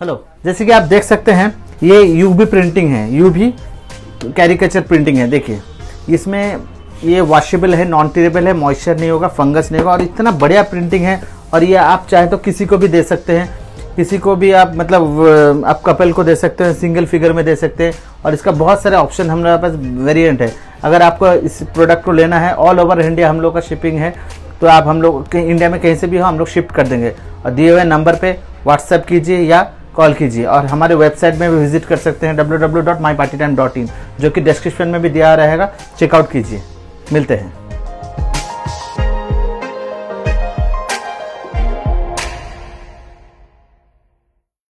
Hello, जैसे कि आप देख सकते हैं ये यूवी प्रिंटिंग है, यूवी कैरिकेचर प्रिंटिंग है। देखिए इसमें ये वॉशेबल है, नॉन टेरेबल है, मॉइस्चर नहीं होगा, फंगस नहीं होगा और इतना बढ़िया प्रिंटिंग है। और ये आप चाहे तो किसी को भी दे सकते हैं, किसी को भी आप मतलब आप कपल को दे सकते हैं, सिंगल फिगर में दे सकते हैं। और इसका बहुत सारे ऑप्शन हमारे पास वेरिएंट है। अगर आपको इस प्रोडक्ट को लेना है, ऑल ओवर इंडिया हम लोग का शिपिंग है, तो आप हम लोग इंडिया में कहीं से भी हो हम लोग शिफ्ट कर देंगे। और दिए हुए नंबर पे व्हाट्सएप कीजिए या कॉल कीजिए और हमारे वेबसाइट में भी विजिट कर सकते हैं www.mypartytime.in, जो कि डिस्क्रिप्शन में भी दिया रहेगा, चेकआउट कीजिए। मिलते हैं।